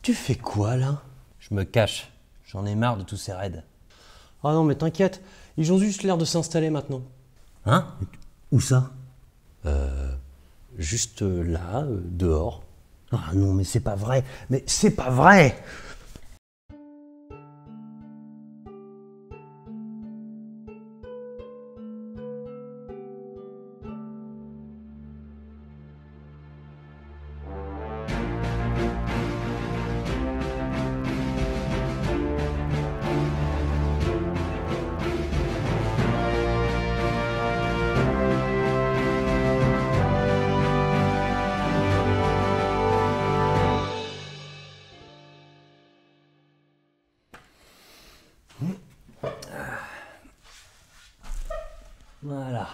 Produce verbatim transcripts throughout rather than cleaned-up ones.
Tu fais quoi là? Je me cache. J'en ai marre de tous ces raids. Ah non mais t'inquiète, ils ont juste l'air de s'installer maintenant. Hein? Où ça? Euh... Juste là, euh, dehors. Ah non mais c'est pas vrai. Mais c'est pas vrai! Voilà.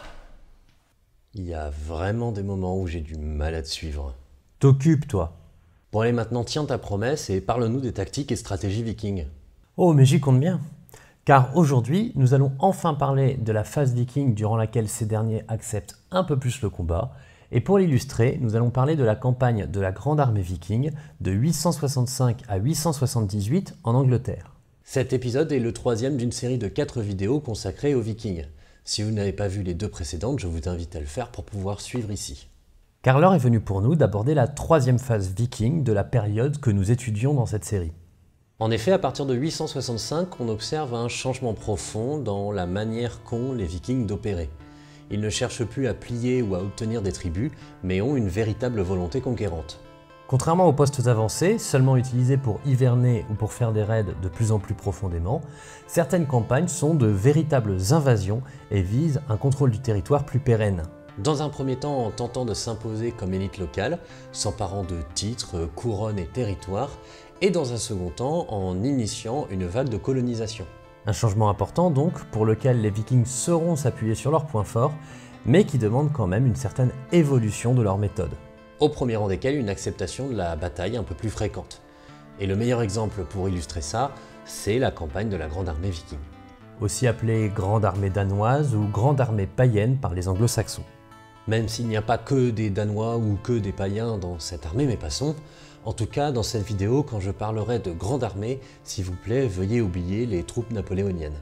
Il y a vraiment des moments où j'ai du mal à te suivre. T'occupes, toi. Bon allez, maintenant tiens ta promesse et parle-nous des tactiques et stratégies vikings. Oh, mais j'y compte bien. Car aujourd'hui, nous allons enfin parler de la phase viking durant laquelle ces derniers acceptent un peu plus le combat. Et pour l'illustrer, nous allons parler de la campagne de la Grande Armée Viking de huit cent soixante-cinq à huit cent soixante-dix-huit en Angleterre. Cet épisode est le troisième d'une série de quatre vidéos consacrées aux vikings. Si vous n'avez pas vu les deux précédentes, je vous invite à le faire pour pouvoir suivre ici. Car l'heure est venue pour nous d'aborder la troisième phase viking de la période que nous étudions dans cette série. En effet, à partir de huit cent soixante-cinq, on observe un changement profond dans la manière qu'ont les vikings d'opérer. Ils ne cherchent plus à plier ou à obtenir des tribus, mais ont une véritable volonté conquérante. Contrairement aux postes avancés, seulement utilisés pour hiverner ou pour faire des raids de plus en plus profondément, certaines campagnes sont de véritables invasions et visent un contrôle du territoire plus pérenne. Dans un premier temps en tentant de s'imposer comme élite locale, s'emparant de titres, couronnes et territoires, et dans un second temps en initiant une vague de colonisation. Un changement important donc, pour lequel les Vikings sauront s'appuyer sur leurs points forts, mais qui demande quand même une certaine évolution de leur méthode. Au premier rang desquels une acceptation de la bataille un peu plus fréquente. Et le meilleur exemple pour illustrer ça, c'est la campagne de la Grande Armée Viking. Aussi appelée Grande Armée danoise ou Grande Armée païenne par les anglo-saxons. Même s'il n'y a pas que des Danois ou que des païens dans cette armée, mais passons. En tout cas, dans cette vidéo, quand je parlerai de Grande Armée, s'il vous plaît, veuillez oublier les troupes napoléoniennes.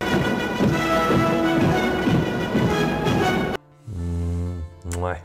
Mmh, ouais.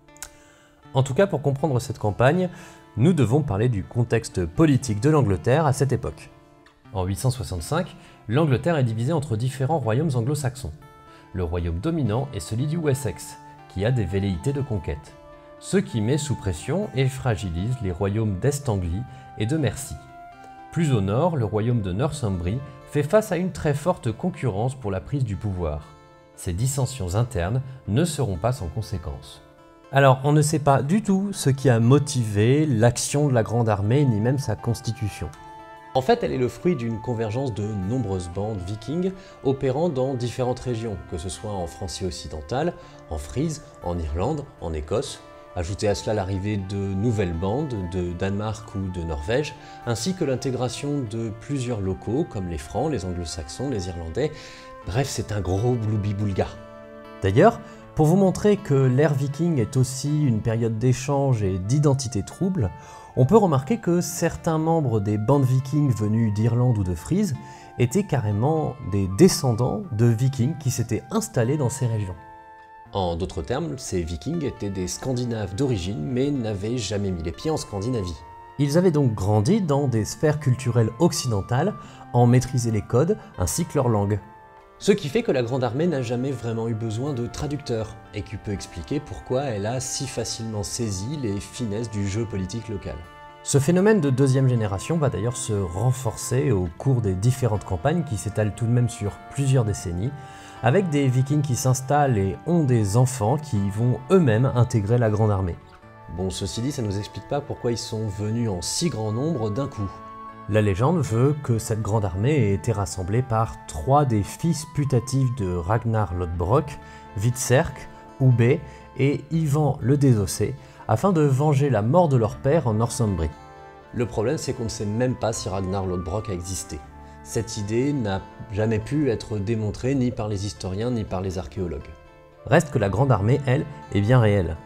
En tout cas, pour comprendre cette campagne, nous devons parler du contexte politique de l'Angleterre à cette époque. En huit cent soixante-cinq, l'Angleterre est divisée entre différents royaumes anglo-saxons. Le royaume dominant est celui du Wessex, qui a des velléités de conquête, ce qui met sous pression et fragilise les royaumes d'Est-Anglie et de Mercie. Plus au nord, le royaume de Northumbrie fait face à une très forte concurrence pour la prise du pouvoir. Ces dissensions internes ne seront pas sans conséquences. Alors, on ne sait pas du tout ce qui a motivé l'action de la Grande Armée, ni même sa constitution. En fait, elle est le fruit d'une convergence de nombreuses bandes vikings opérant dans différentes régions, que ce soit en Francie occidentale, en Frise, en Irlande, en Écosse. Ajoutez à cela l'arrivée de nouvelles bandes de Danemark ou de Norvège, ainsi que l'intégration de plusieurs locaux comme les Francs, les Anglo-Saxons, les Irlandais. Bref, c'est un gros bloubi-boulga. D'ailleurs, pour vous montrer que l'ère viking est aussi une période d'échange et d'identité trouble, on peut remarquer que certains membres des bandes vikings venus d'Irlande ou de Frise étaient carrément des descendants de vikings qui s'étaient installés dans ces régions. En d'autres termes, ces vikings étaient des Scandinaves d'origine mais n'avaient jamais mis les pieds en Scandinavie. Ils avaient donc grandi dans des sphères culturelles occidentales, en maîtrisaient les codes ainsi que leur langue. Ce qui fait que la Grande Armée n'a jamais vraiment eu besoin de traducteurs, et qui peut expliquer pourquoi elle a si facilement saisi les finesses du jeu politique local. Ce phénomène de deuxième génération va d'ailleurs se renforcer au cours des différentes campagnes qui s'étalent tout de même sur plusieurs décennies, avec des vikings qui s'installent et ont des enfants qui vont eux-mêmes intégrer la Grande Armée. Bon, ceci dit, ça ne nous explique pas pourquoi ils sont venus en si grand nombre d'un coup. La légende veut que cette grande armée ait été rassemblée par trois des fils putatifs de Ragnar Lodbrok, Witserk, Ubbe et Ivan le Désossé, afin de venger la mort de leur père en Northumbrie. Le problème, c'est qu'on ne sait même pas si Ragnar Lodbrok a existé. Cette idée n'a jamais pu être démontrée ni par les historiens ni par les archéologues. Reste que la grande armée, elle, est bien réelle.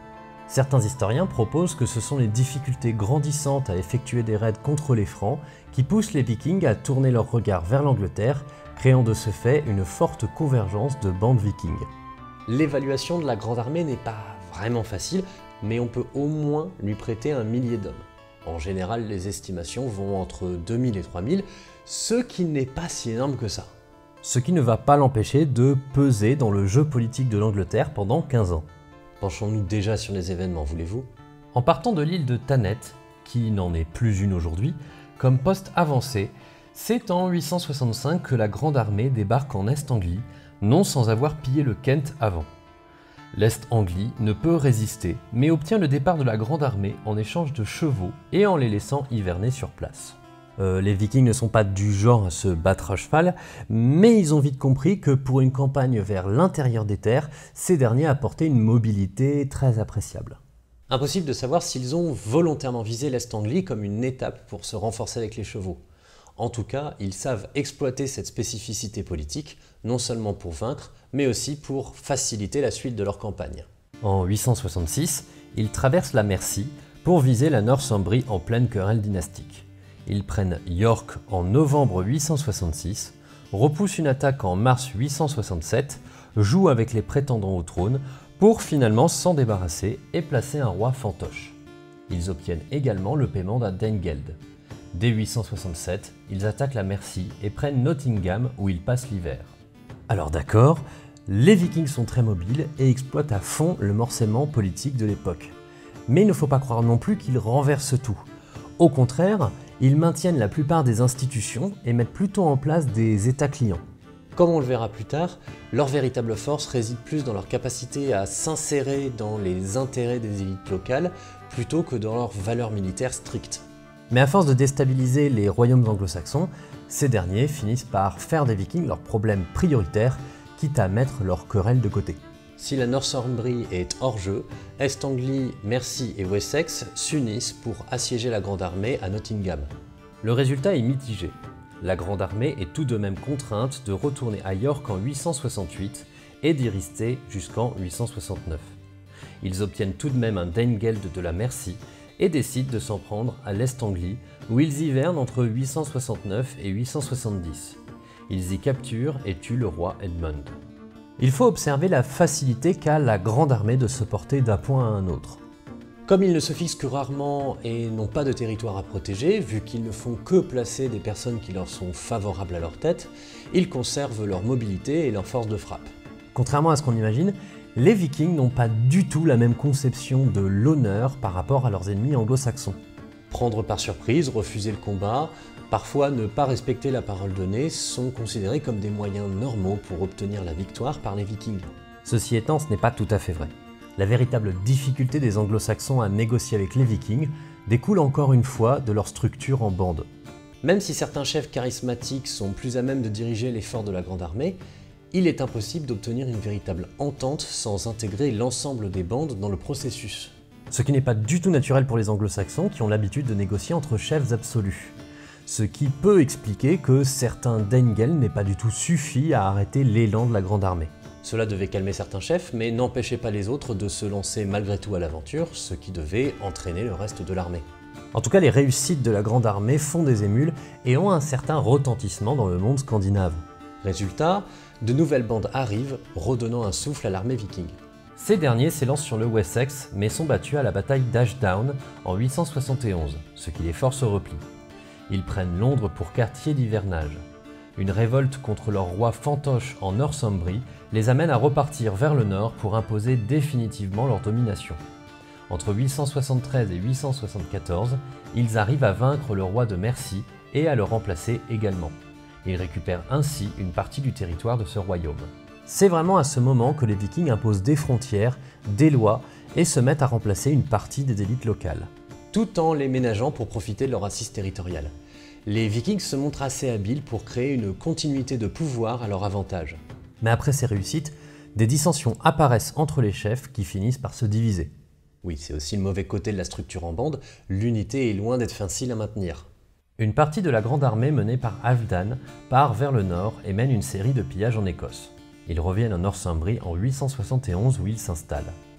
Certains historiens proposent que ce sont les difficultés grandissantes à effectuer des raids contre les Francs qui poussent les Vikings à tourner leur regard vers l'Angleterre, créant de ce fait une forte convergence de bandes vikings. L'évaluation de la Grande Armée n'est pas vraiment facile, mais on peut au moins lui prêter un millier d'hommes. En général, les estimations vont entre deux mille et trois mille, ce qui n'est pas si énorme que ça. Ce qui ne va pas l'empêcher de peser dans le jeu politique de l'Angleterre pendant quinze ans. Penchons-nous déjà sur les événements, voulez-vous? En partant de l'île de Thanet, qui n'en est plus une aujourd'hui, comme poste avancé, c'est en huit cent soixante-cinq que la Grande Armée débarque en Est-Anglie, non sans avoir pillé le Kent avant. L'Est-Anglie ne peut résister, mais obtient le départ de la Grande Armée en échange de chevaux et en les laissant hiverner sur place. Euh, les Vikings ne sont pas du genre à se battre à cheval, mais ils ont vite compris que pour une campagne vers l'intérieur des terres, ces derniers apportaient une mobilité très appréciable. Impossible de savoir s'ils ont volontairement visé l'Est-Anglie comme une étape pour se renforcer avec les chevaux. En tout cas, ils savent exploiter cette spécificité politique, non seulement pour vaincre, mais aussi pour faciliter la suite de leur campagne. En huit cent soixante-six, ils traversent la Mercie pour viser la Northumbrie en pleine querelle dynastique. Ils prennent York en novembre huit cent soixante-six, repoussent une attaque en mars huit cent soixante-sept, jouent avec les prétendants au trône pour finalement s'en débarrasser et placer un roi fantoche. Ils obtiennent également le paiement d'un Danegeld. Dès huit cent soixante-sept, ils attaquent la Mercie et prennent Nottingham où ils passent l'hiver. Alors d'accord, les Vikings sont très mobiles et exploitent à fond le morcellement politique de l'époque. Mais il ne faut pas croire non plus qu'ils renversent tout. Au contraire, ils maintiennent la plupart des institutions et mettent plutôt en place des États clients. Comme on le verra plus tard, leur véritable force réside plus dans leur capacité à s'insérer dans les intérêts des élites locales plutôt que dans leurs valeurs militaires strictes. Mais à force de déstabiliser les royaumes anglo-saxons, ces derniers finissent par faire des Vikings leur problème prioritaire, quitte à mettre leur querelle de côté. Si la Northumbrie est hors jeu, Est-Anglie, Mercie et Wessex s'unissent pour assiéger la Grande Armée à Nottingham. Le résultat est mitigé. La Grande Armée est tout de même contrainte de retourner à York en huit cent soixante-huit et d'y rester jusqu'en huit cent soixante-neuf. Ils obtiennent tout de même un Danegeld de la Mercie et décident de s'en prendre à l'Est-Anglie où ils hivernent entre huit cent soixante-neuf et huit cent soixante-dix. Ils y capturent et tuent le roi Edmund. Il faut observer la facilité qu'a la Grande Armée de se porter d'un point à un autre. Comme ils ne se fixent que rarement et n'ont pas de territoire à protéger, vu qu'ils ne font que placer des personnes qui leur sont favorables à leur tête, ils conservent leur mobilité et leur force de frappe. Contrairement à ce qu'on imagine, les Vikings n'ont pas du tout la même conception de l'honneur par rapport à leurs ennemis anglo-saxons. Prendre par surprise, refuser le combat, parfois ne pas respecter la parole donnée sont considérés comme des moyens normaux pour obtenir la victoire par les Vikings. Ceci étant, ce n'est pas tout à fait vrai. La véritable difficulté des anglo-saxons à négocier avec les Vikings découle encore une fois de leur structure en bande. Même si certains chefs charismatiques sont plus à même de diriger l'effort de la Grande Armée, il est impossible d'obtenir une véritable entente sans intégrer l'ensemble des bandes dans le processus. Ce qui n'est pas du tout naturel pour les anglo-saxons qui ont l'habitude de négocier entre chefs absolus. Ce qui peut expliquer que certains Danegeld n'aient pas du tout suffi à arrêter l'élan de la Grande Armée. Cela devait calmer certains chefs, mais n'empêchait pas les autres de se lancer malgré tout à l'aventure, ce qui devait entraîner le reste de l'armée. En tout cas, les réussites de la Grande Armée font des émules et ont un certain retentissement dans le monde scandinave. Résultat, de nouvelles bandes arrivent, redonnant un souffle à l'armée viking. Ces derniers s'élancent sur le Wessex, mais sont battus à la bataille d'Ashdown en huit cent soixante et onze, ce qui les force au repli. Ils prennent Londres pour quartier d'hivernage. Une révolte contre leur roi fantoche en Northumbrie les amène à repartir vers le nord pour imposer définitivement leur domination. Entre huit cent soixante-treize et huit cent soixante-quatorze, ils arrivent à vaincre le roi de Mercie et à le remplacer également. Ils récupèrent ainsi une partie du territoire de ce royaume. C'est vraiment à ce moment que les Vikings imposent des frontières, des lois et se mettent à remplacer une partie des élites locales. Tout en les ménageant pour profiter de leur assise territoriale. Les Vikings se montrent assez habiles pour créer une continuité de pouvoir à leur avantage. Mais après ces réussites, des dissensions apparaissent entre les chefs qui finissent par se diviser. Oui, c'est aussi le mauvais côté de la structure en bande, l'unité est loin d'être facile à maintenir. Une partie de la Grande Armée menée par Halfdan part vers le nord et mène une série de pillages en Écosse. Ils reviennent en Northumbrie en huit cent soixante et onze où ils s'installent.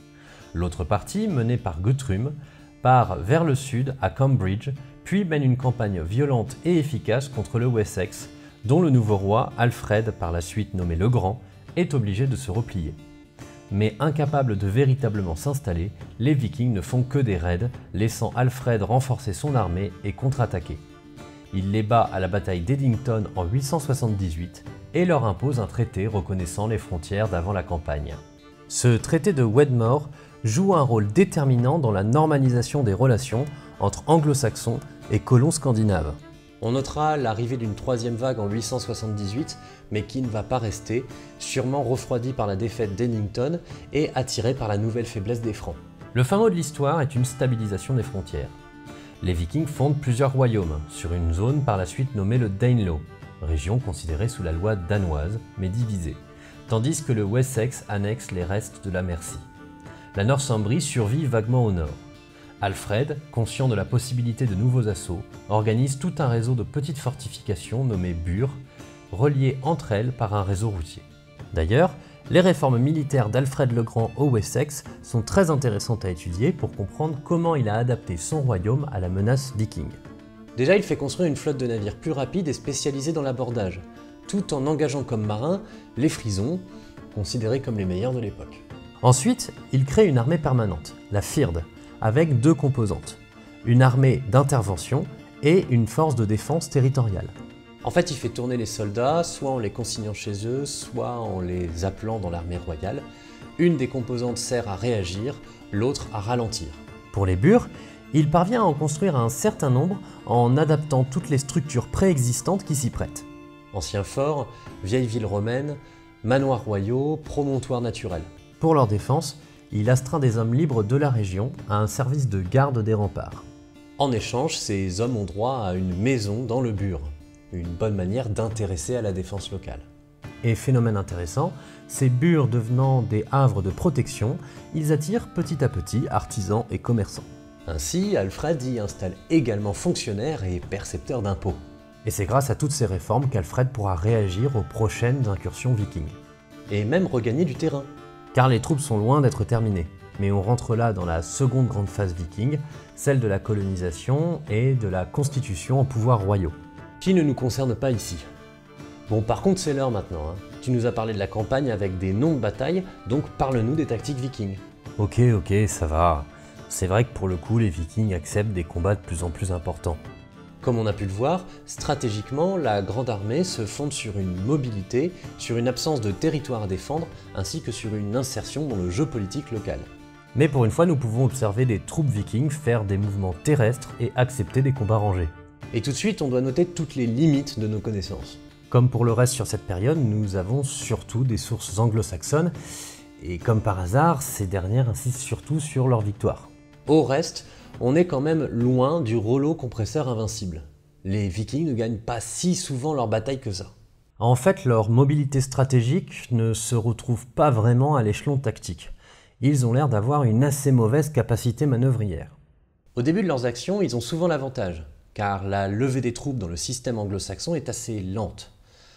L'autre partie, menée par Guthrum, part vers le sud à Cambridge, puis mène une campagne violente et efficace contre le Wessex, dont le nouveau roi, Alfred, par la suite nommé le Grand, est obligé de se replier. Mais incapables de véritablement s'installer, les Vikings ne font que des raids, laissant Alfred renforcer son armée et contre-attaquer. Il les bat à la bataille d'Eddington en huit cent soixante-dix-huit et leur impose un traité reconnaissant les frontières d'avant la campagne. Ce traité de Wedmore joue un rôle déterminant dans la normalisation des relations entre anglo-saxons et colons scandinaves. On notera l'arrivée d'une troisième vague en huit cent soixante-dix-huit, mais qui ne va pas rester, sûrement refroidie par la défaite d'Eddington et attirée par la nouvelle faiblesse des Francs. Le fin mot de l'histoire est une stabilisation des frontières. Les Vikings fondent plusieurs royaumes, sur une zone par la suite nommée le Danelaw, région considérée sous la loi danoise, mais divisée, tandis que le Wessex annexe les restes de la Mercie. La Northumbrie survit vaguement au nord. Alfred, conscient de la possibilité de nouveaux assauts, organise tout un réseau de petites fortifications nommées bures, reliées entre elles par un réseau routier. D'ailleurs, les réformes militaires d'Alfred le Grand au Wessex sont très intéressantes à étudier pour comprendre comment il a adapté son royaume à la menace viking. Déjà, il fait construire une flotte de navires plus rapide et spécialisée dans l'abordage, tout en engageant comme marins les Frisons, considérés comme les meilleurs de l'époque. Ensuite, il crée une armée permanente, la Fyrd, avec deux composantes, une armée d'intervention et une force de défense territoriale. En fait, il fait tourner les soldats, soit en les consignant chez eux, soit en les appelant dans l'armée royale. Une des composantes sert à réagir, l'autre à ralentir. Pour les bures, il parvient à en construire un certain nombre en adaptant toutes les structures préexistantes qui s'y prêtent. Anciens forts, vieilles villes romaines, manoirs royaux, promontoires naturels. Pour leur défense, il astreint des hommes libres de la région à un service de garde des remparts. En échange, ces hommes ont droit à une maison dans le bur, une bonne manière d'intéresser à la défense locale. Et phénomène intéressant, ces burs devenant des havres de protection, ils attirent petit à petit artisans et commerçants. Ainsi, Alfred y installe également fonctionnaires et percepteurs d'impôts. Et c'est grâce à toutes ces réformes qu'Alfred pourra réagir aux prochaines incursions vikings. Et même regagner du terrain. Car les troupes sont loin d'être terminées. Mais on rentre là dans la seconde grande phase viking, celle de la colonisation et de la constitution en pouvoirs royaux. Qui ne nous concerne pas ici. Bon, par contre, c'est l'heure maintenant. Hein. Tu nous as parlé de la campagne avec des noms de batailles, donc parle-nous des tactiques vikings. Ok, ok, ça va. C'est vrai que pour le coup, les vikings acceptent des combats de plus en plus importants. Comme on a pu le voir, stratégiquement, la Grande Armée se fonde sur une mobilité, sur une absence de territoire à défendre, ainsi que sur une insertion dans le jeu politique local. Mais pour une fois, nous pouvons observer des troupes vikings faire des mouvements terrestres et accepter des combats rangés. Et tout de suite, on doit noter toutes les limites de nos connaissances. Comme pour le reste sur cette période, nous avons surtout des sources anglo-saxonnes, et comme par hasard, ces dernières insistent surtout sur leur victoire. Au reste, on est quand même loin du rouleau compresseur invincible. Les Vikings ne gagnent pas si souvent leur bataille que ça. En fait, leur mobilité stratégique ne se retrouve pas vraiment à l'échelon tactique. Ils ont l'air d'avoir une assez mauvaise capacité manœuvrière. Au début de leurs actions, ils ont souvent l'avantage, car la levée des troupes dans le système anglo-saxon est assez lente.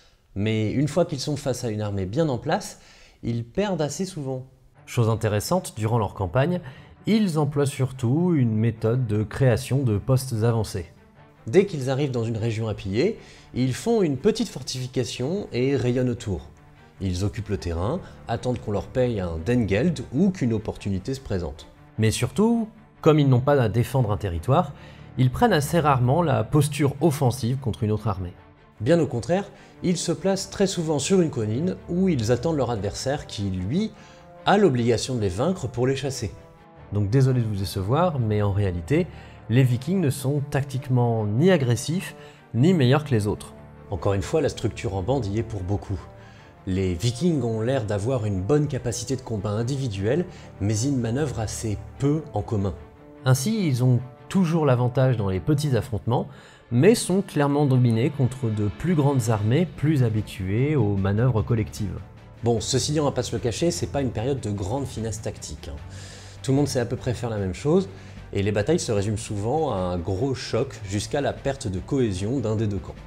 Mais une fois qu'ils sont face à une armée bien en place, ils perdent assez souvent. Chose intéressante, durant leur campagne, ils emploient surtout une méthode de création de postes avancés. Dès qu'ils arrivent dans une région à piller, ils font une petite fortification et rayonnent autour. Ils occupent le terrain, attendent qu'on leur paye un Dengeld ou qu'une opportunité se présente. Mais surtout, comme ils n'ont pas à défendre un territoire, ils prennent assez rarement la posture offensive contre une autre armée. Bien au contraire, ils se placent très souvent sur une colline où ils attendent leur adversaire qui, lui, a l'obligation de les vaincre pour les chasser. Donc désolé de vous décevoir, mais en réalité, les Vikings ne sont tactiquement ni agressifs, ni meilleurs que les autres. Encore une fois, la structure en bande y est pour beaucoup. Les Vikings ont l'air d'avoir une bonne capacité de combat individuelle, mais ils manœuvrent assez peu en commun. Ainsi, ils ont toujours l'avantage dans les petits affrontements, mais sont clairement dominés contre de plus grandes armées plus habituées aux manœuvres collectives. Bon, ceci dit, on va pas se le cacher, c'est pas une période de grande finesse tactique. Hein. Tout le monde sait à peu près faire la même chose, et les batailles se résument souvent à un gros choc jusqu'à la perte de cohésion d'un des deux camps.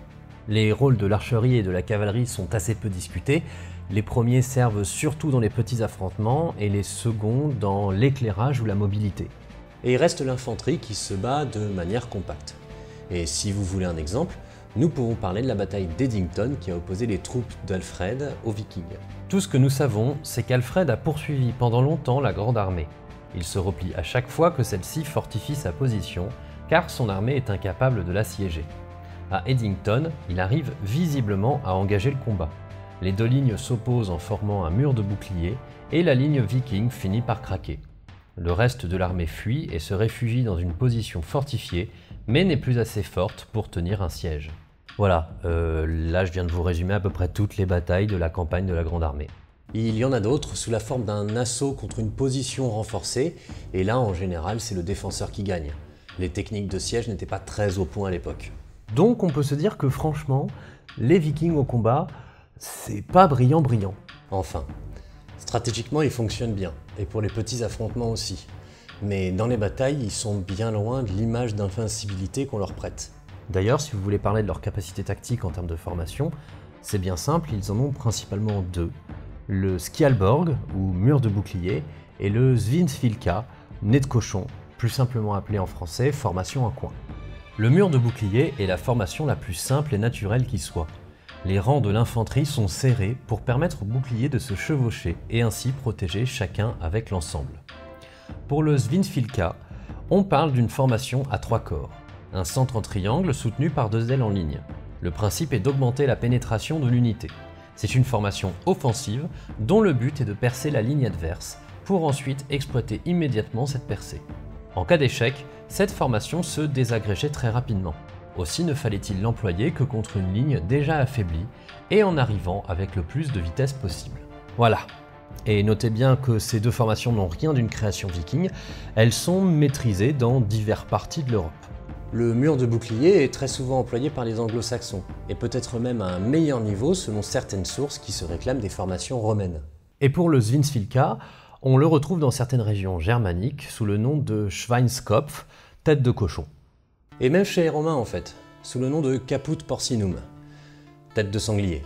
Les rôles de l'archerie et de la cavalerie sont assez peu discutés. Les premiers servent surtout dans les petits affrontements et les seconds dans l'éclairage ou la mobilité. Et il reste l'infanterie qui se bat de manière compacte. Et si vous voulez un exemple, nous pouvons parler de la bataille d'Eddington qui a opposé les troupes d'Alfred aux Vikings. Tout ce que nous savons, c'est qu'Alfred a poursuivi pendant longtemps la Grande Armée. Il se replie à chaque fois que celle-ci fortifie sa position, car son armée est incapable de l'assiéger. À Eddington, il arrive visiblement à engager le combat. Les deux lignes s'opposent en formant un mur de boucliers, et la ligne viking finit par craquer. Le reste de l'armée fuit et se réfugie dans une position fortifiée, mais n'est plus assez forte pour tenir un siège. Voilà, euh, là je viens de vous résumer à peu près toutes les batailles de la campagne de la Grande Armée. Il y en a d'autres sous la forme d'un assaut contre une position renforcée, et là en général c'est le défenseur qui gagne. Les techniques de siège n'étaient pas très au point à l'époque. Donc on peut se dire que franchement, les Vikings au combat, c'est pas brillant brillant. Enfin, stratégiquement ils fonctionnent bien, et pour les petits affrontements aussi. Mais dans les batailles, ils sont bien loin de l'image d'invincibilité qu'on leur prête. D'ailleurs, si vous voulez parler de leur capacité tactique en termes de formation, c'est bien simple, ils en ont principalement deux. Le Skjalborg, ou mur de bouclier, et le Svinfylka, nez de cochon, plus simplement appelé en français formation à coin. Le mur de bouclier est la formation la plus simple et naturelle qui soit. Les rangs de l'infanterie sont serrés pour permettre aux boucliers de se chevaucher et ainsi protéger chacun avec l'ensemble. Pour le Svinfylka, on parle d'une formation à trois corps, un centre en triangle soutenu par deux ailes en ligne. Le principe est d'augmenter la pénétration de l'unité. C'est une formation offensive dont le but est de percer la ligne adverse pour ensuite exploiter immédiatement cette percée. En cas d'échec, cette formation se désagrégeait très rapidement. Aussi ne fallait-il l'employer que contre une ligne déjà affaiblie et en arrivant avec le plus de vitesse possible. Voilà. Et notez bien que ces deux formations n'ont rien d'une création viking, elles sont maîtrisées dans diverses parties de l'Europe. Le mur de bouclier est très souvent employé par les anglo-saxons, et peut-être même à un meilleur niveau selon certaines sources qui se réclament des formations romaines. Et pour le Svinfylka, on le retrouve dans certaines régions germaniques sous le nom de Schweinskopf, tête de cochon. Et même chez les Romains en fait, sous le nom de Caput Porcinum, tête de sanglier.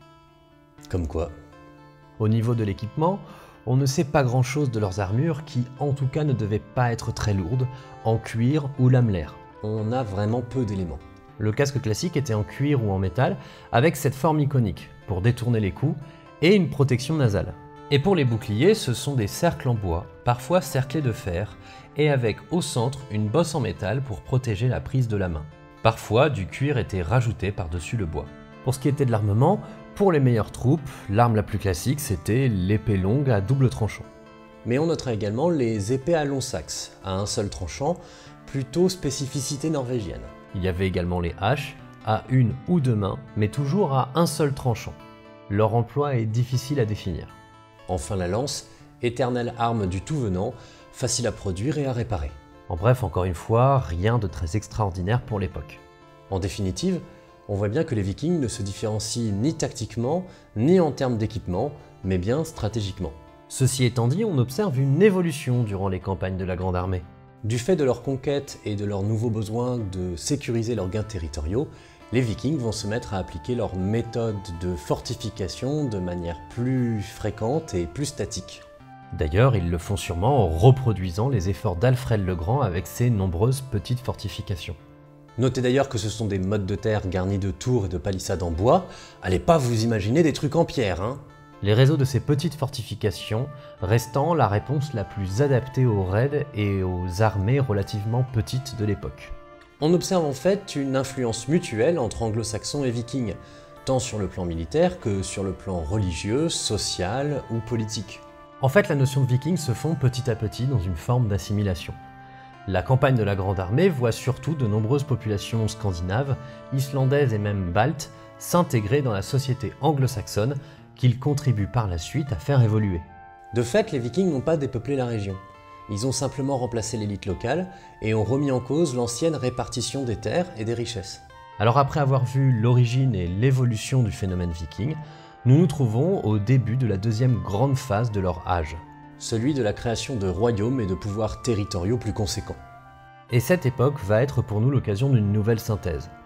Comme quoi. Au niveau de l'équipement, on ne sait pas grand chose de leurs armures qui en tout cas ne devaient pas être très lourdes, en cuir ou lamelaire. On a vraiment peu d'éléments. Le casque classique était en cuir ou en métal, avec cette forme iconique, pour détourner les coups, et une protection nasale. Et pour les boucliers, ce sont des cercles en bois, parfois cerclés de fer, et avec au centre une bosse en métal pour protéger la prise de la main. Parfois, du cuir était rajouté par-dessus le bois. Pour ce qui était de l'armement, pour les meilleures troupes, l'arme la plus classique c'était l'épée longue à double tranchant. Mais on notera également les épées à long saxe, à un seul tranchant, plutôt spécificité norvégienne. Il y avait également les haches, à une ou deux mains, mais toujours à un seul tranchant. Leur emploi est difficile à définir. Enfin la lance, éternelle arme du tout venant, facile à produire et à réparer. En bref, encore une fois, rien de très extraordinaire pour l'époque. En définitive, on voit bien que les Vikings ne se différencient ni tactiquement, ni en termes d'équipement, mais bien stratégiquement. Ceci étant dit, on observe une évolution durant les campagnes de la Grande Armée. Du fait de leur conquête et de leur nouveau besoin de sécuriser leurs gains territoriaux, les Vikings vont se mettre à appliquer leurs méthodes de fortification de manière plus fréquente et plus statique. D'ailleurs, ils le font sûrement en reproduisant les efforts d'Alfred le Grand avec ses nombreuses petites fortifications. Notez d'ailleurs que ce sont des mottes de terre garnies de tours et de palissades en bois. Allez pas vous imaginer des trucs en pierre, hein. Les réseaux de ces petites fortifications restant la réponse la plus adaptée aux raids et aux armées relativement petites de l'époque. On observe en fait une influence mutuelle entre anglo-saxons et vikings, tant sur le plan militaire que sur le plan religieux, social ou politique. En fait, la notion de viking se fond petit à petit dans une forme d'assimilation. La campagne de la Grande Armée voit surtout de nombreuses populations scandinaves, islandaises et même baltes s'intégrer dans la société anglo-saxonne qu'ils contribuent par la suite à faire évoluer. De fait, les Vikings n'ont pas dépeuplé la région. Ils ont simplement remplacé l'élite locale et ont remis en cause l'ancienne répartition des terres et des richesses. Alors après avoir vu l'origine et l'évolution du phénomène viking, nous nous trouvons au début de la deuxième grande phase de leur âge. Celui de la création de royaumes et de pouvoirs territoriaux plus conséquents. Et cette époque va être pour nous l'occasion d'une nouvelle synthèse.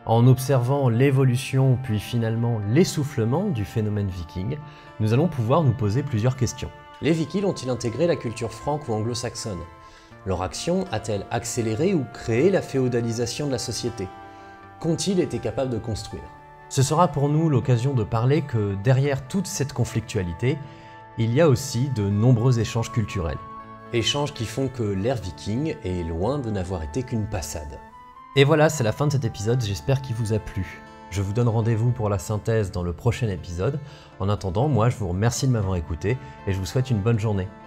En observant l'évolution puis finalement l'essoufflement du phénomène viking, nous allons pouvoir nous poser plusieurs questions. Les Vikings ont-ils intégré la culture franque ou anglo-saxonne? Leur action a-t-elle accéléré ou créé la féodalisation de la société? Qu'ont-ils été capables de construire? Ce sera pour nous l'occasion de parler que derrière toute cette conflictualité, il y a aussi de nombreux échanges culturels. Échanges qui font que l'ère viking est loin de n'avoir été qu'une passade. Et voilà, c'est la fin de cet épisode, j'espère qu'il vous a plu. Je vous donne rendez-vous pour la synthèse dans le prochain épisode. En attendant, moi je vous remercie de m'avoir écouté et je vous souhaite une bonne journée.